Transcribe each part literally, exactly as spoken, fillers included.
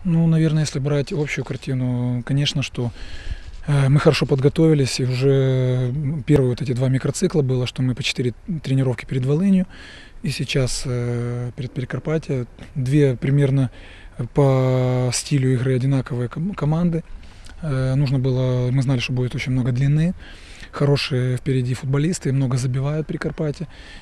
Ну, наверное, если брать общую картину, конечно, что э, мы хорошо подготовились, и уже первые вот эти два микроцикла было, что мы по четыре тренировки перед Волынью, и сейчас э, перед Прикарпатье две примерно по стилю игры одинаковые ком- команды. Э, нужно было, мы знали, что будет очень много длины, хорошие впереди футболисты, много забивают Прикарпатье,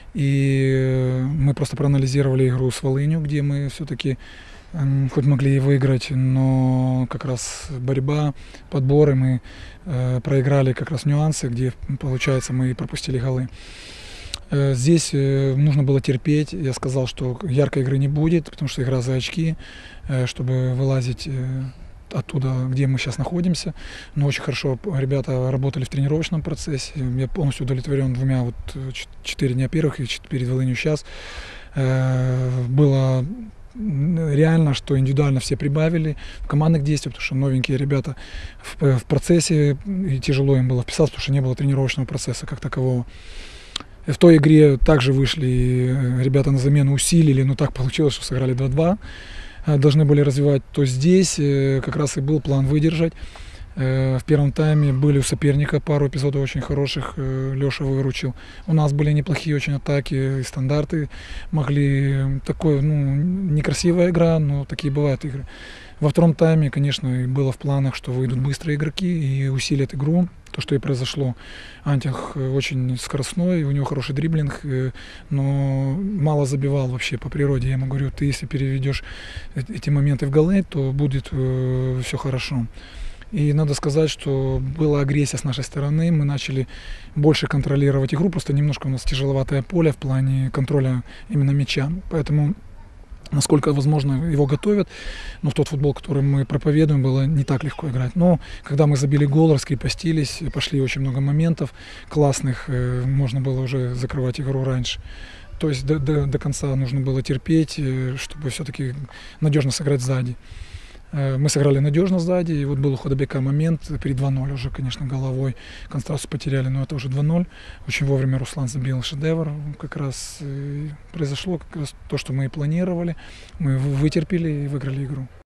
и мы просто проанализировали игру с Волынью, где мы все-таки хоть могли и выиграть, но как раз борьба, подборы, мы э, проиграли как раз нюансы, где, получается, мы пропустили голы. Э, здесь э, нужно было терпеть. Я сказал, что яркой игры не будет, потому что игра за очки, э, чтобы вылазить э, оттуда, где мы сейчас находимся. Но очень хорошо ребята работали в тренировочном процессе. Я полностью удовлетворен двумя, вот четыре дня первых и перед Волынью сейчас. Э, было реально, что индивидуально все прибавили в командных действиях, потому что новенькие ребята в, в процессе, и тяжело им было вписаться, потому что не было тренировочного процесса как такового. И в той игре также вышли ребята на замену, усилили, но так получилось, что сыграли два-два. Должны были развивать, то здесь как раз и был план выдержать. В первом тайме были у соперника пару эпизодов очень хороших, Леша выручил. У нас были неплохие очень атаки и стандарты. Могли, такой, ну, некрасивая игра, но такие бывают игры. Во втором тайме, конечно, было в планах, что выйдут быстрые игроки и усилят игру. То, что и произошло. Антих очень скоростной, у него хороший дриблинг, но мало забивал вообще по природе. Я ему говорю, ты если переведешь эти моменты в голы, то будет все хорошо. И надо сказать, что была агрессия с нашей стороны, мы начали больше контролировать игру, просто немножко у нас тяжеловатое поле в плане контроля именно мяча, поэтому насколько возможно его готовят, но в тот футбол, который мы проповедуем, было не так легко играть. Но когда мы забили гол, раскрепостились, пошли очень много моментов классных, можно было уже закрывать игру раньше. То есть до, до, до конца нужно было терпеть, чтобы все-таки надежно сыграть сзади. Мы сыграли надежно сзади, и вот был у Худобяка момент при два-ноль уже, конечно, головой концентрацию потеряли, но это уже два-ноль. Очень вовремя Руслан забил шедевр, как раз произошло как раз то, что мы и планировали. Мы вытерпели и выиграли игру.